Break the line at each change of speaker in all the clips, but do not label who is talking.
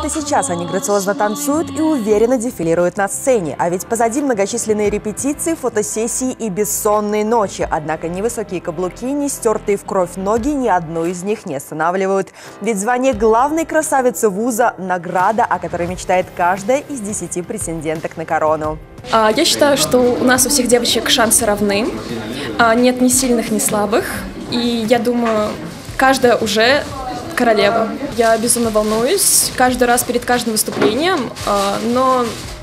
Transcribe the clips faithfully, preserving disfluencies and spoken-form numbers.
Вот и сейчас они грациозно танцуют и уверенно дефилируют на сцене. А ведь позади многочисленные репетиции, фотосессии и бессонные ночи. Однако ни высокие каблуки, ни стертые в кровь ноги ни одну из них не останавливают. Ведь звание главной красавицы вуза – награда, о которой мечтает каждая из десяти претенденток на корону.
Я считаю, что у нас у всех девочек шансы равны. Нет ни сильных, ни слабых. И я думаю, каждая уже королева. Я безумно волнуюсь каждый раз перед каждым выступлением, но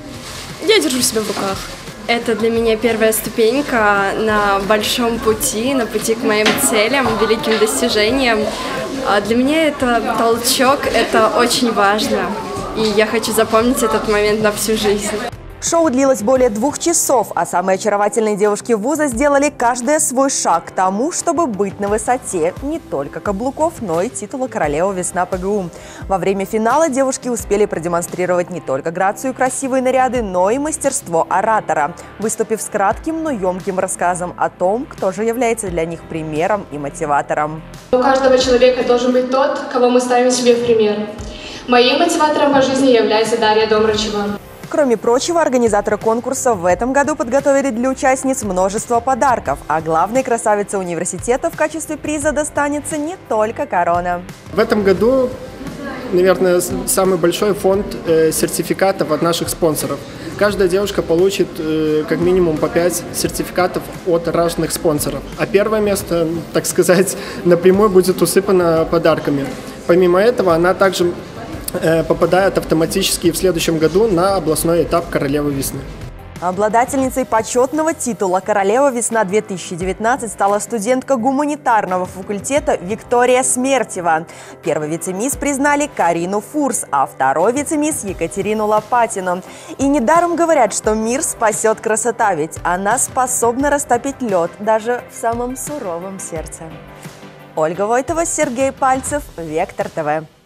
я держу себя в руках.
Это для меня первая ступенька на большом пути, на пути к моим целям, великим достижениям. Для меня это толчок, это очень важно. И я хочу запомнить этот момент на всю жизнь.
Шоу длилось более двух часов, а самые очаровательные девушки вуза сделали каждая свой шаг к тому, чтобы быть на высоте не только каблуков, но и титула королевы Весна ПГУ. Во время финала девушки успели продемонстрировать не только грацию и красивые наряды, но и мастерство оратора, выступив с кратким, но емким рассказом о том, кто же является для них примером и мотиватором.
У каждого человека должен быть тот, кого мы ставим себе в пример. Моим мотиватором по жизни является Дарья Домрачева.
Кроме прочего, организаторы конкурса в этом году подготовили для участниц множество подарков, а главной красавице университета в качестве приза достанется не только корона.
В этом году, наверное, самый большой фонд э, сертификатов от наших спонсоров. Каждая девушка получит э, как минимум по пять сертификатов от разных спонсоров. А первое место, так сказать, напрямую будет усыпано подарками. Помимо этого, она также попадает автоматически в следующем году на областной этап «Королевы весны».
Обладательницей почетного титула «Королева весна-две тысячи девятнадцать» стала студентка гуманитарного факультета Виктория Смертьева. Первый вице-мисс признали Карину Фурс, а второй вице-мисс Екатерину Лопатину. И недаром говорят, что мир спасет красота, ведь она способна растопить лед даже в самом суровом сердце. Ольга Войтова, Сергей Пальцев, Вектор ТВ.